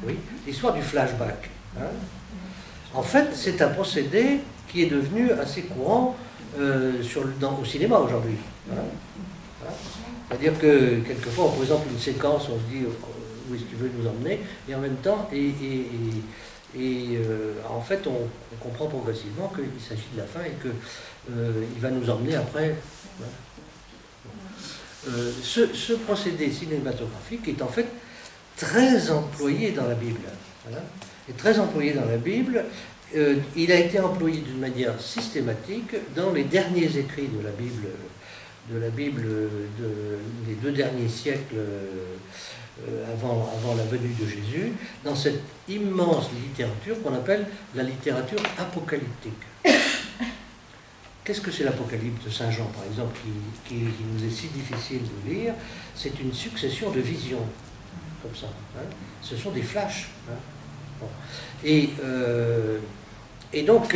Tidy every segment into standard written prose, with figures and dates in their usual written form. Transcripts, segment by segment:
oui, l'histoire du flashback. Hein. En fait, c'est un procédé qui est devenu assez courant au cinéma aujourd'hui. Hein. Hein. C'est-à-dire que quelquefois on présente une séquence, on se dit où est-ce qu'il veut nous emmener, et en même temps, en fait, on comprend progressivement qu'il s'agit de la fin et qu'il va nous emmener après. Ce procédé cinématographique est en fait très employé dans la Bible. Voilà. Est très employé dans la Bible. Il a été employé d'une manière systématique dans les derniers écrits de la Bible des 2 derniers siècles avant la venue de Jésus, dans cette immense littérature qu'on appelle la littérature apocalyptique. Qu'est-ce que c'est l'Apocalypse de Saint Jean, par exemple, qui nous est si difficile de lire? C'est une succession de visions, comme ça. Hein. Ce sont des flashs. Hein. Bon. Et donc,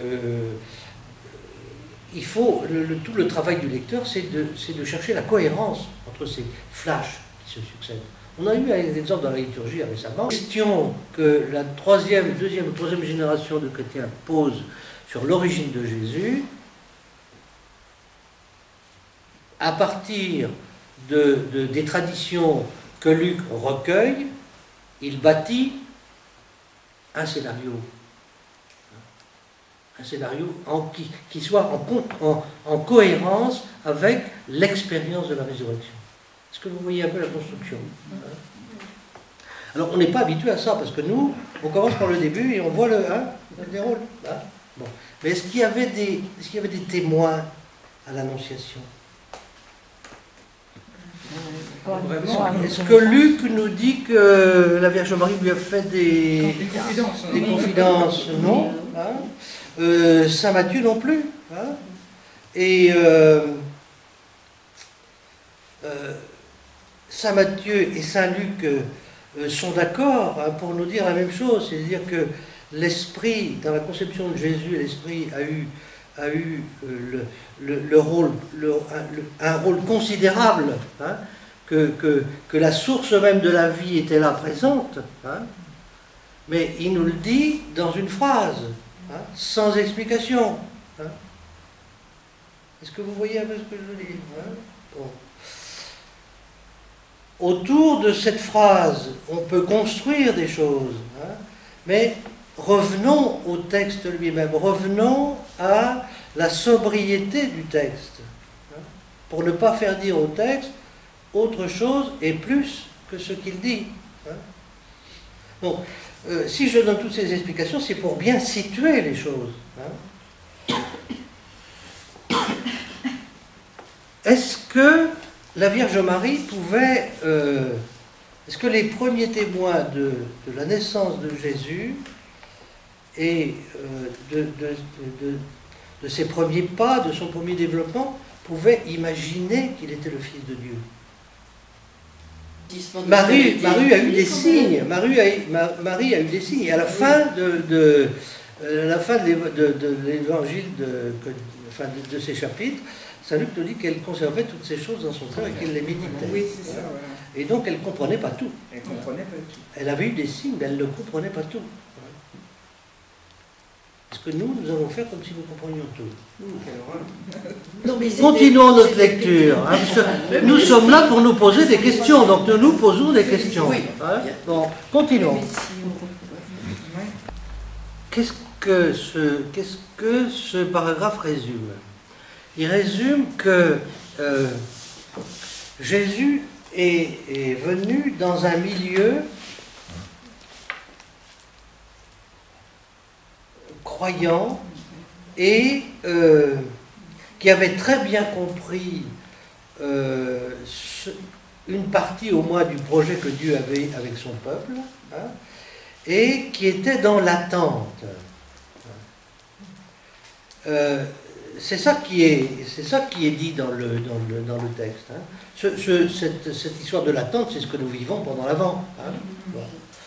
il faut, tout le travail du lecteur, c'est de chercher la cohérence entre ces flashs qui se succèdent. On a eu un exemple dans la liturgie récemment. Question que la deuxième ou troisième génération de chrétiens pose sur l'origine de Jésus, à partir des traditions que Luc recueille, il bâtit un scénario. Un scénario qui soit en cohérence avec l'expérience de la résurrection. Est-ce que vous voyez un peu la construction? Alors, on n'est pas habitué à ça, parce que nous, on commence par le début et on voit le déroule. Hein. Bon. Mais est-ce qu'il y avait des témoins à l'Annonciation? Est-ce que Luc nous dit que la Vierge Marie lui a fait des confidences? Non. Hein. Saint Matthieu non plus. Hein. Et Saint Matthieu et Saint Luc sont d'accord hein, pour nous dire la même chose, c'est-à-dire que l'Esprit, dans la conception de Jésus, l'Esprit a eu un rôle considérable, hein, que la source même de la vie était là présente, hein, mais il nous le dit dans une phrase, hein, sans explication. Hein. Est-ce que vous voyez un peu ce que je veux dire? Hein? Bon. Autour de cette phrase, on peut construire des choses, hein, mais revenons au texte lui-même, revenons à la sobriété du texte, hein, pour ne pas faire dire au texte autre chose et plus que ce qu'il dit. Hein. Donc, si je donne toutes ces explications, c'est pour bien situer les choses. Hein. Est-ce que la Vierge Marie pouvait... est-ce que les premiers témoins de la naissance de Jésus et de ses premiers pas, de son premier développement, pouvaient imaginer qu'il était le Fils de Dieu? Marie a eu des signes. Marie a eu des signes. Et à la fin de l'évangile, de ces chapitres, Saint Luc nous dit qu'elle conservait toutes ces choses dans son cœur et qu'elle les méditait. Oui, c'est ça. Voilà. Et donc elle ne comprenait pas tout. Elle ne comprenait pas tout. Elle avait eu des signes, mais elle ne comprenait pas tout. Est-ce que nous allons faire comme si nous comprenions tout? Non, mais continuons notre lecture. Hein, parce que nous sommes là pour nous poser des questions, donc nous posons des questions. Hein. Bon, continuons. Qu'est-ce que ce paragraphe résume? Il résume que Jésus est venu dans un milieu croyant et qui avait très bien compris une partie au moins du projet que Dieu avait avec son peuple, hein, et qui était dans l'attente. C'est ça qui est dit dans le texte. Hein. Cette histoire de l'attente, c'est ce que nous vivons pendant l'Avent. Hein. Bon.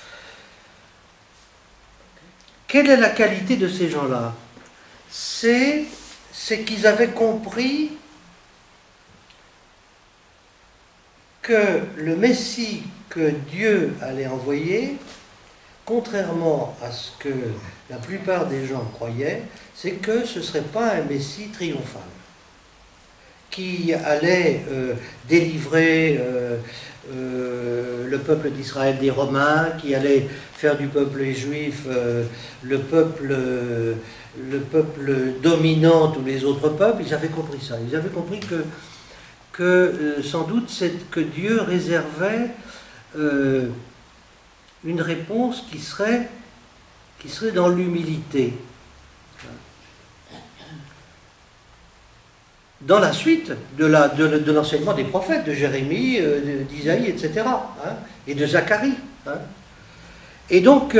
Quelle est la qualité de ces gens-là? C'est qu'ils avaient compris que le Messie que Dieu allait envoyer contrairement à ce que la plupart des gens croyaient, c'est que ce ne serait pas un Messie triomphal, qui allait délivrer le peuple d'Israël des Romains, qui allait faire du peuple juif le peuple dominant tous les autres peuples. Ils avaient compris ça. Ils avaient compris que sans doute que Dieu réservait une réponse qui serait dans l'humilité. Dans la suite de l'enseignement des prophètes, de Jérémie, d'Isaïe, etc., hein, et de Zacharie. Hein. Et donc,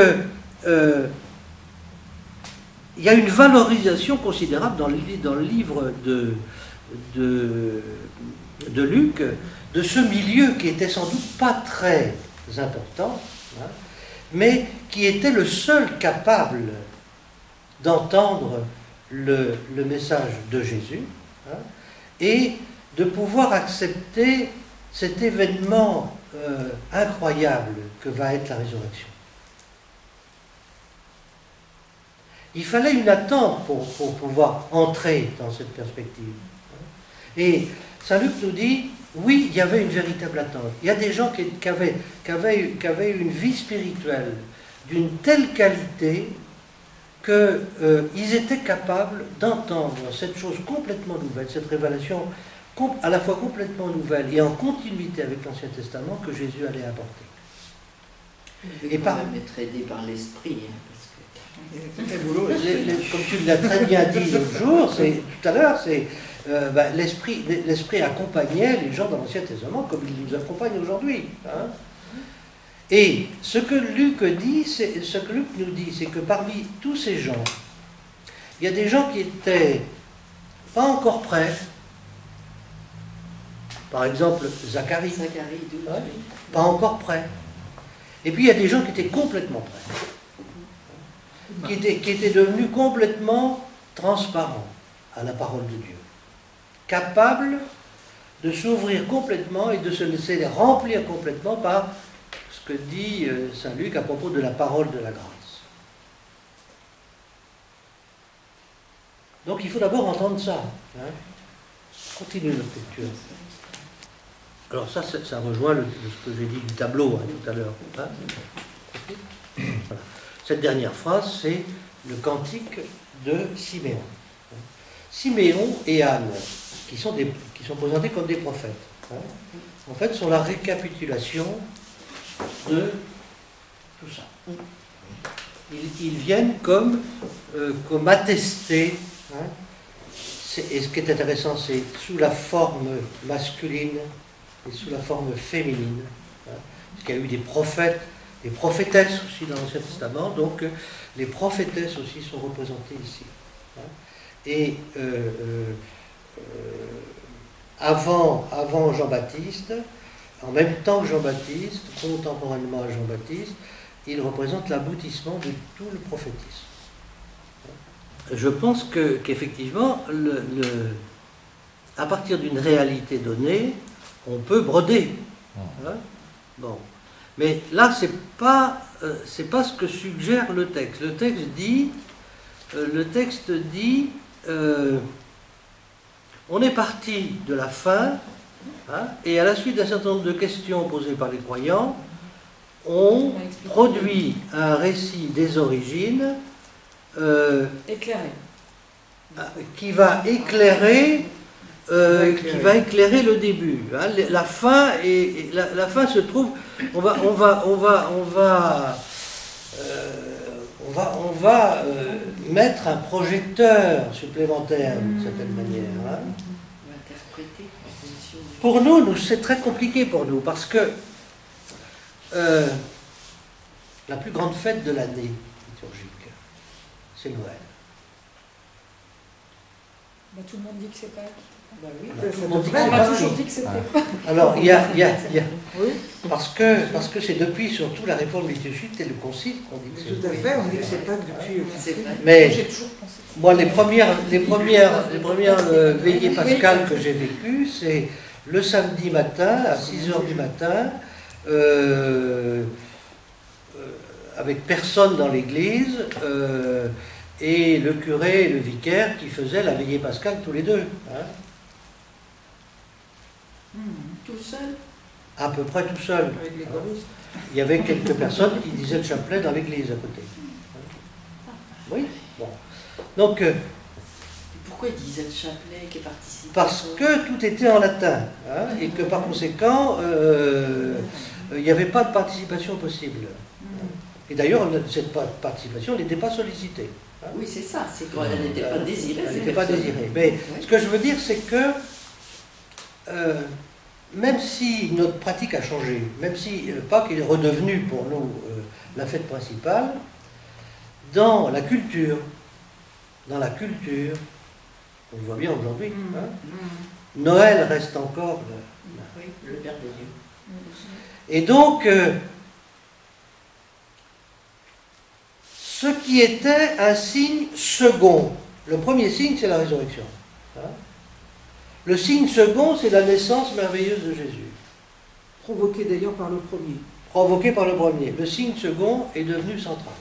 il y a une valorisation considérable dans le livre de Luc, de ce milieu qui était sans doute pas très important, hein, mais qui était le seul capable d'entendre le message de Jésus, hein, et de pouvoir accepter cet événement incroyable que va être la résurrection. Il fallait une attente pour pouvoir entrer dans cette perspective. Et Saint Luc nous dit, oui, il y avait une véritable attente. Il y a des gens qui avaient une vie spirituelle d'une telle qualité qu'ils étaient capables d'entendre cette chose complètement nouvelle, cette révélation à la fois complètement nouvelle et en continuité avec l'Ancien Testament que Jésus allait apporter. Et par même être aidé par l'esprit. Comme tu l'as très bien dit l'autre jour, tout à l'heure, l'esprit accompagnait les gens dans l'Ancien Testament comme il nous accompagne aujourd'hui. Hein. Et ce que Luc nous dit, c'est que parmi tous ces gens, il y a des gens qui étaient pas encore prêts. Par exemple, Zacharie, hein, pas encore prêt. Et puis il y a des gens qui étaient complètement prêts, qui étaient devenus complètement transparents à la parole de Dieu, capables de s'ouvrir complètement et de se laisser remplir complètement par ce que dit Saint Luc à propos de la parole de la grâce. Donc il faut d'abord entendre ça. Hein. Continue notre lecture. Alors ça rejoint ce que j'ai dit du tableau hein, tout à l'heure. Hein. Voilà. Cette dernière phrase, c'est le cantique de Siméon. Siméon et Anne, qui sont présentés comme des prophètes, hein, en fait, sont la récapitulation de tout ça. Ils viennent comme attester, hein, et ce qui est intéressant, c'est sous la forme masculine et sous la forme féminine, hein, parce qu'il y a eu des prophètes, des prophétesses aussi dans l'Ancien Testament, donc les prophétesses aussi sont représentées ici. Hein. Et avant Jean-Baptiste, en même temps que Jean-Baptiste, contemporainement à Jean-Baptiste, il représente l'aboutissement de tout le prophétisme. Je pense qu'effectivement, à partir d'une réalité donnée, on peut broder. Hein. Bon. Mais là, c'est pas ce que suggère le texte. Le texte dit on est parti de la fin, hein, et à la suite d'un certain nombre de questions posées par les croyants, on produit un récit des origines qui va éclairer le début. Hein. La fin se trouve. On va mettre un projecteur supplémentaire d'une certaine manière. Hein. Pour nous, c'est très compliqué pour nous parce que la plus grande fête de l'année liturgique, c'est Noël. Bah, tout le monde dit que c'est pas. Bah oui, on m'a toujours dit que c'était pas. Alors, il y a parce que c'est depuis surtout la réforme liturgique et le concile qu'on dit que c'est. Tout à fait, on dit que c'est pas depuis. Mais J'ai toujours pensé. moi, les premières veillées pascales que j'ai vécues, c'est le samedi matin à 6h du matin, avec personne dans l'église, et le curé et le vicaire qui faisaient la veillée pascale tous les deux. Hein. Tout seul? À peu près tout seul. Avec les choristes. Il y avait quelques personnes qui disaient le chapelet dans l'église à côté. Oui, bon. Donc, Pourquoi il disait le chapelet qui est participé? parce que tout était en latin, hein, et que par conséquent, il n'y avait pas de participation possible. Et d'ailleurs, cette participation n'était pas sollicitée. Hein. Oui, c'est ça, c'est qu'elle n'était pas désirée. Elle n'était pas désirée. Mais ce que je veux dire, c'est que même si notre pratique a changé, même si Pâques est redevenu pour nous la fête principale, dans la culture, on le voit bien aujourd'hui, hein, Noël reste encore Oui, le Père de Dieu. Et donc, ce qui était un signe second, le premier signe, c'est la résurrection. Hein. Le signe second, c'est la naissance merveilleuse de Jésus. Provoqué d'ailleurs par le premier. Provoqué par le premier. Le signe second est devenu central.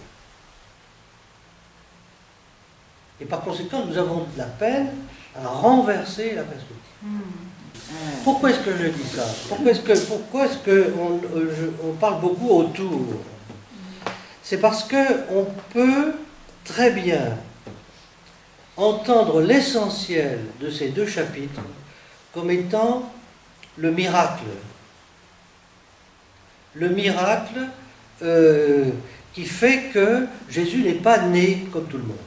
Et par conséquent, nous avons de la peine à renverser la perspective. Pourquoi est-ce que je dis ça? Pourquoi est-ce qu'on parle beaucoup autour? C'est parce qu'on peut très bien entendre l'essentiel de ces deux chapitres comme étant le miracle. Le miracle qui fait que Jésus n'est pas né comme tout le monde.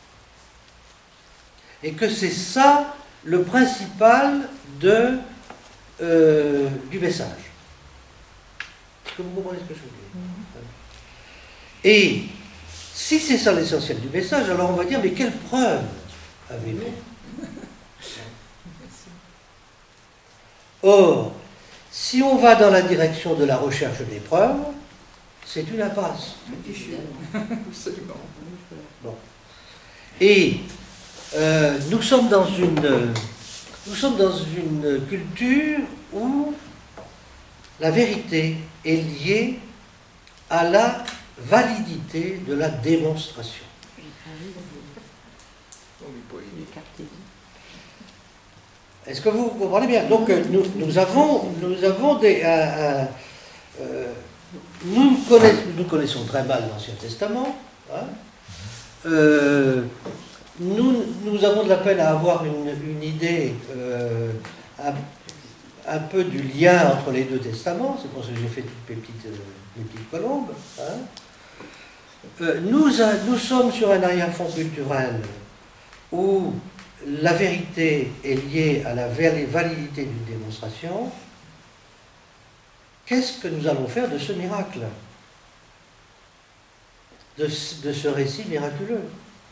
Et que c'est ça le principal du message. Est-ce que vous comprenez ce que je veux dire? Et si c'est ça l'essentiel du message, alors on va dire, mais quelle preuve avez-vous? Or, si on va dans la direction de la recherche des preuves, c'est une impasse. Absolument. Bon. Et nous sommes dans une culture où la vérité est liée à la validité de la démonstration. Est-ce que vous comprenez bien? Donc nous connaissons très mal l'Ancien Testament. Hein. Nous avons de la peine à avoir une idée un peu du lien entre les deux testaments. C'est pour ça que j'ai fait toutes mes petites colombes. Hein. Nous sommes sur un arrière-fond culturel où la vérité est liée à la validité d'une démonstration. Qu'est-ce que nous allons faire de ce miracle, de ce récit miraculeux?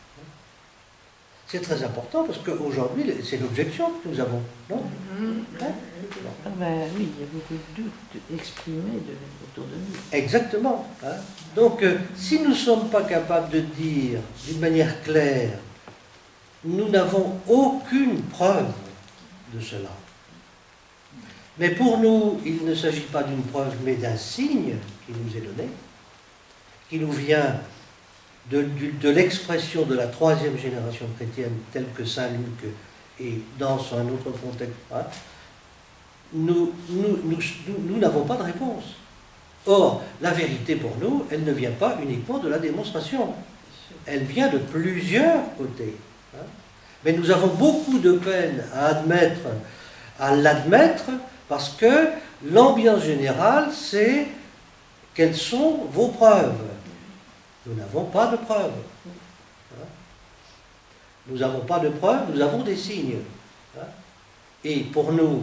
C'est très important parce qu'aujourd'hui, c'est l'objection que nous avons, non? Hein? Ah ben oui, il y a beaucoup de doutes exprimés autour de nous. Exactement. Hein? Donc, si nous ne sommes pas capables de dire d'une manière claire, nous n'avons aucune preuve de cela. Mais pour nous, il ne s'agit pas d'une preuve, mais d'un signe qui nous est donné, qui nous vient de l'expression de la troisième génération chrétienne, telle que saint Luc et dans un autre contexte. Hein, nous n'avons pas de réponse. Or, la vérité pour nous, elle ne vient pas uniquement de la démonstration. Elle vient de plusieurs côtés. Hein. Mais nous avons beaucoup de peine à l'admettre, parce que l'ambiance générale, c'est quelles sont vos preuves? Nous n'avons pas de preuves. Hein. Nous n'avons pas de preuves, nous avons des signes. Hein. Et pour nous,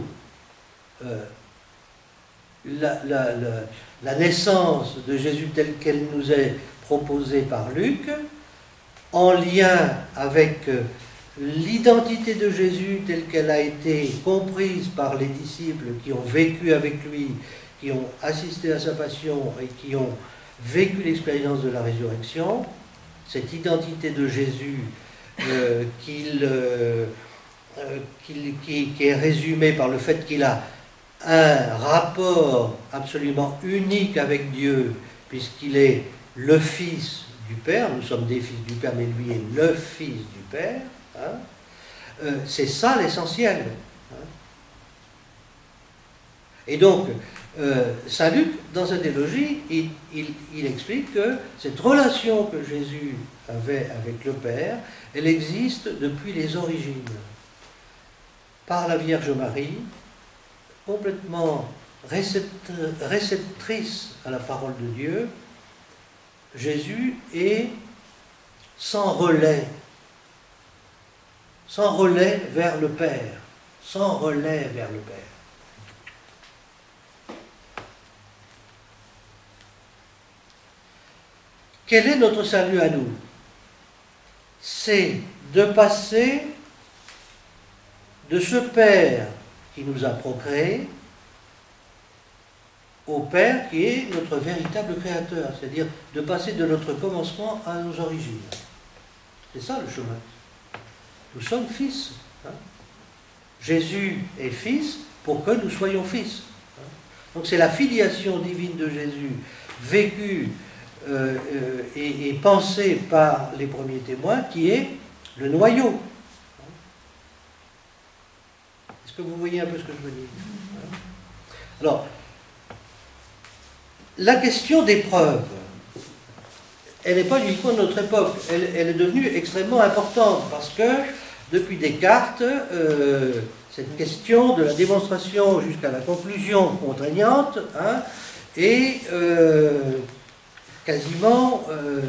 la naissance de Jésus telle qu'elle nous est proposée par Luc, en lien avec l'identité de Jésus telle qu'elle a été comprise par les disciples qui ont vécu avec lui, qui ont assisté à sa passion et qui ont vécu l'expérience de la résurrection, cette identité de Jésus qui est résumée par le fait qu'il a un rapport absolument unique avec Dieu, puisqu'il est le Fils du Père, nous sommes des fils du Père, mais lui est le Fils du Père, hein, c'est ça l'essentiel. Hein. Et donc, Saint Luc, dans sa théologie, il explique que cette relation que Jésus avait avec le Père, elle existe depuis les origines. Par la Vierge Marie, complètement réceptrice à la parole de Dieu, Jésus est sans relais vers le Père, sans relais vers le Père. Quel est notre salut à nous? C'est de passer de ce Père qui nous a procréés au Père qui est notre véritable Créateur, c'est-à-dire de passer de notre commencement à nos origines. C'est ça le chemin. Nous sommes fils. Hein. Jésus est fils pour que nous soyons fils. Hein. Donc c'est la filiation divine de Jésus vécue et pensée par les premiers témoins qui est le noyau. Est-ce que vous voyez un peu ce que je veux dire? Alors, la question des preuves, elle n'est pas uniquement de notre époque, elle est devenue extrêmement importante parce que depuis Descartes, cette question de la démonstration jusqu'à la conclusion contraignante hein, est quasiment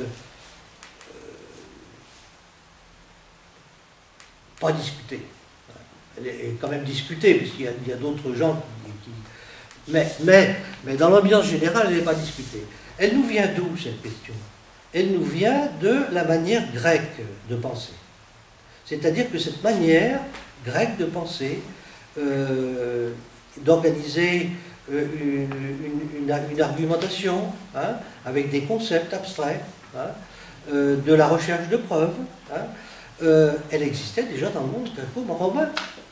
pas discutée. Elle est quand même discutée, puisqu'il y a d'autres gens qui... Mais dans l'ambiance générale, elle n'est pas discutée. Elle nous vient d'où, cette question? Elle nous vient de la manière grecque de penser. C'est-à-dire que cette manière grecque de penser, d'organiser une argumentation hein, avec des concepts abstraits, hein, de la recherche de preuves, hein, elle existait déjà dans le monde gréco-romain.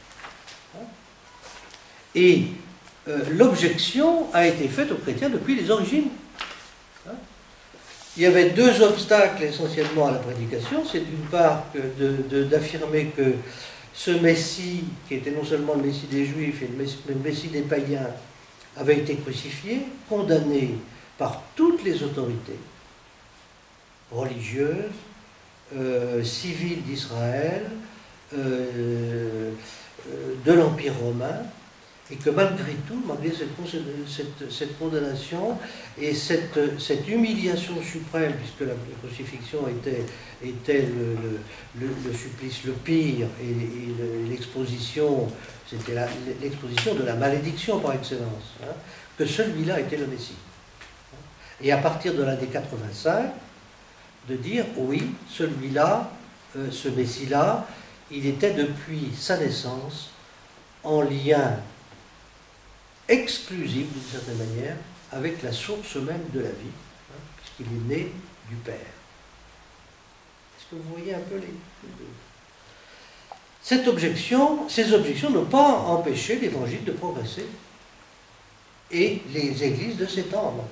Et l'objection a été faite aux chrétiens depuis les origines. Il y avait deux obstacles essentiellement à la prédication. C'est d'une part d'affirmer que ce Messie, qui était non seulement le Messie des Juifs et le Messie des païens, avait été crucifié, condamné par toutes les autorités religieuses, civiles d'Israël, de l'Empire romain, et que malgré tout, malgré cette condamnation et cette humiliation suprême, puisque la crucifixion était le supplice le pire, et l'exposition, c'était l'exposition de la malédiction par excellence, hein, que celui-là était le Messie. Et à partir de l'année 85, de dire, oui, celui-là, ce Messie-là, il était depuis sa naissance en lien exclusif, d'une certaine manière, avec la source même de la vie, hein, puisqu'il est né du Père. Est-ce que vous voyez un peu les deux? Ces objections n'ont pas empêché l'Évangile de progresser et les églises de s'étendre.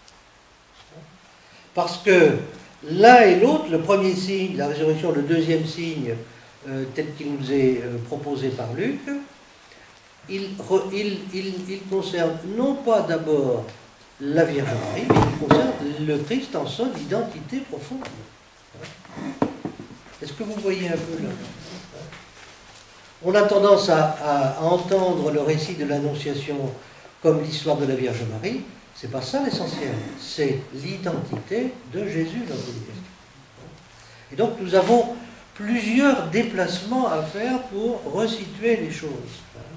Parce que l'un et l'autre, le premier signe, la résurrection, le deuxième signe, tel qu'il nous est proposé par Luc, il concerne non pas d'abord la Vierge Marie, mais il concerne le Christ en son identité profonde. Est-ce que vous voyez un peu là? On a tendance à entendre le récit de l'Annonciation comme l'histoire de la Vierge Marie. C'est pas ça l'essentiel, c'est l'identité de Jésus dans cette question. Et donc nous avons plusieurs déplacements à faire pour resituer les choses.